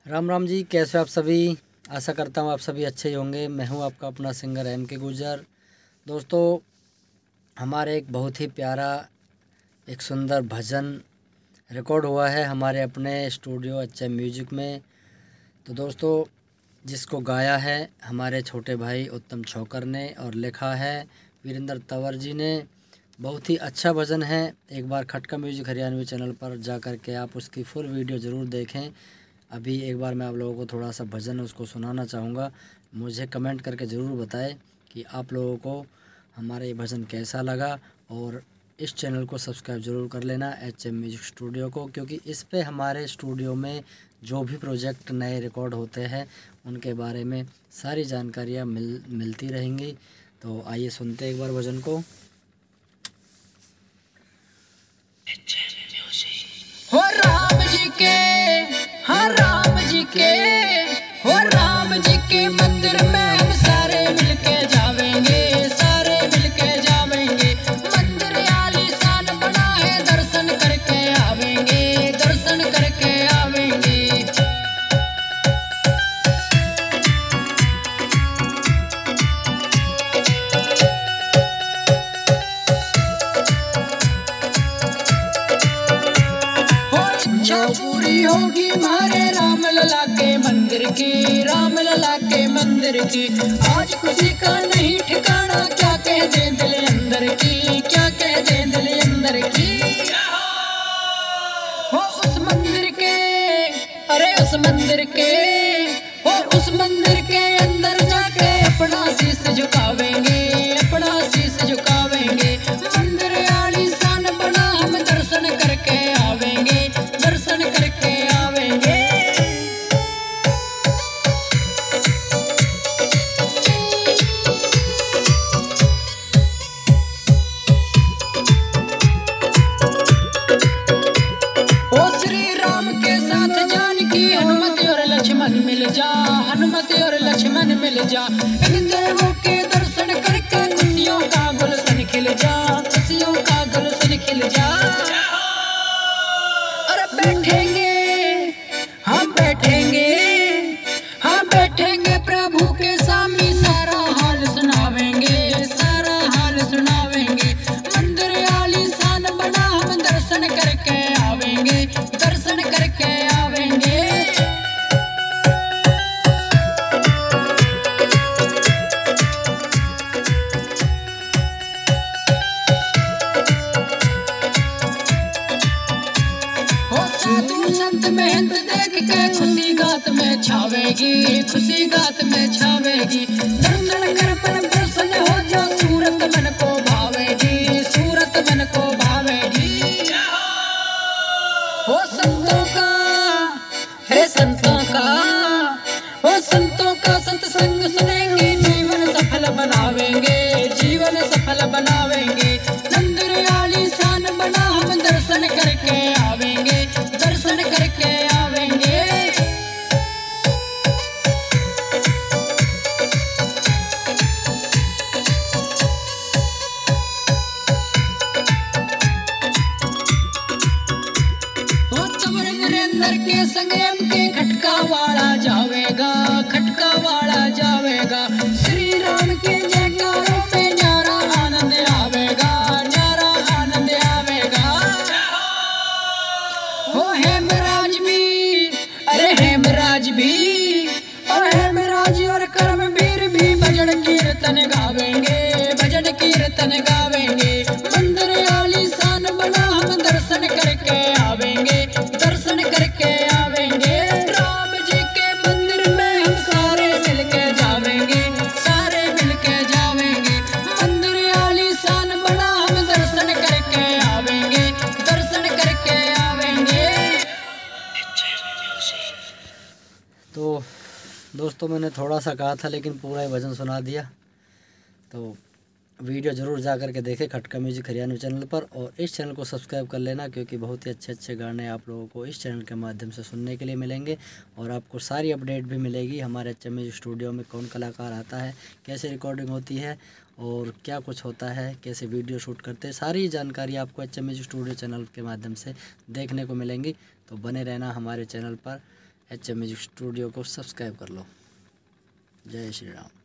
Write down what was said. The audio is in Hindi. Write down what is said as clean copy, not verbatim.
राम राम जी, कैसे हो आप सभी। आशा करता हूँ आप सभी अच्छे ही होंगे। मैं हूँ आपका अपना सिंगर M.K. गुर्जर। दोस्तों, हमारे एक बहुत ही प्यारा एक सुंदर भजन रिकॉर्ड हुआ है हमारे अपने स्टूडियो HM म्यूजिक में। तो दोस्तों, जिसको गाया है हमारे छोटे भाई उत्तम छोकर ने और लिखा है वीरेंद्र तंवर जी ने। बहुत ही अच्छा भजन है। एक बार खटका म्यूजिक हरियाणवी चैनल पर जा कर के आप उसकी फुल वीडियो ज़रूर देखें। अभी एक बार मैं आप लोगों को थोड़ा सा भजन उसको सुनाना चाहूँगा। मुझे कमेंट करके ज़रूर बताएं कि आप लोगों को हमारा ये भजन कैसा लगा। और इस चैनल को सब्सक्राइब ज़रूर कर लेना HM म्यूजिक स्टूडियो को, क्योंकि इस पे हमारे स्टूडियो में जो भी प्रोजेक्ट नए रिकॉर्ड होते हैं उनके बारे में सारी जानकारियाँ मिलती रहेंगी। तो आइए सुनते एक बार भजन को। हो राम जी के, हाँ राम जी के, हो राम जी के मंदिर में हम सारे मिलके जावेंगे, सारे मिलके जावेंगे। मंदिर आलीशान बना है, दर्शन करके आवेंगे, दर्शन करके आवेंगे। इच्छा पूरी होगी हमारे राम लला के मंदिर की, राम लला के मंदिर की। आज खुशी का नहीं ठिकाना, क्या कह दे दिल अंदर की, क्या कह दे दिल अंदर की। हो उस मंदिर के, अरे उस मंदिर के, हो उस मंदिर के अंदर जाके अपना शीश झुकावेंगे, अपना शीश झुकावेंगे। मंदिर आलीशान बना, हम दर्शन करके आवेंगे, दर्शन करके आवेंगे। ओ श्री राम के साथ जानकी, हनुमत और लक्ष्मण मिल जा, हनुमत और लक्ष्मण मिल जा। इन देवों के दर्शन करके खुशियों का गुलशन खिल जा, खुशियों का गुलशन खिल जा। अरे बैठेंगे, हम बैठेंगे, हम बैठेंगे प्रभु के सामने, सारा हाल सुनावेंगे, सारा हाल सुनावेंगे। मंदिर आलीशान बना, हम दर्शन करके आवेंगे, दर्शन करके आवेंगे। हो साधु संत महंत देख के खुशी गात में छावेगी, खुशी गात में छावेगी। दर्शन कर मन प्रसन्न हो जा, सूरत मन को भावेगी, सूरत मन को भावेगी। हो संतों का, हे संतों का, हो संतों का संत संग सुनेंगे, जीवन सफल बनावेंगे, जीवन सफल बनावेंगे। मंदिर आलीशान बना, हम दर्शन करके आवेंगे, दर्शन करके आवेंगे। हो तंवर वीरेंद्र के संग M.K. खटका वाला जावेगा, खटका वाला जावेगा। श्री राम के जयकारों में न्यारा आनंद आवेगा, न्यारा आनंद आवेगा। हो हेमराज भी, अरे हेमराज भी, और हेमराज और कर्मवीर भी भजन कीर्तन गावेंगे, भजन कीर्तन गावेंगे। मंदिर आलीशान बना, हम दर्शन करके आवेंगे, दर्शन करके आवेंगे। राम जी के मंदिर में हम सारे मिलके जावेंगे, सारे मिलके जावेंगे। मंदिर आलीशान बना, हम दर्शन करके आवेंगे, दर्शन करके आवेंगे। तो दोस्तों, मैंने थोड़ा सा कहा था लेकिन पूरा ही भजन सुना दिया। तो वीडियो ज़रूर जा कर के देखें खटका म्यूजिक हरियाणवी चैनल पर, और इस चैनल को सब्सक्राइब कर लेना, क्योंकि बहुत ही अच्छे अच्छे गाने आप लोगों को इस चैनल के माध्यम से सुनने के लिए मिलेंगे। और आपको सारी अपडेट भी मिलेगी हमारे HM म्यूजिक स्टूडियो में, कौन कलाकार आता है, कैसे रिकॉर्डिंग होती है और क्या कुछ होता है, कैसे वीडियो शूट करते हैं, सारी जानकारी आपको HM म्यूजिक स्टूडियो चैनल के माध्यम से देखने को मिलेंगी। तो बने रहना हमारे चैनल पर HM म्यूजिक स्टूडियो को सब्सक्राइब कर लो। जय श्री राम।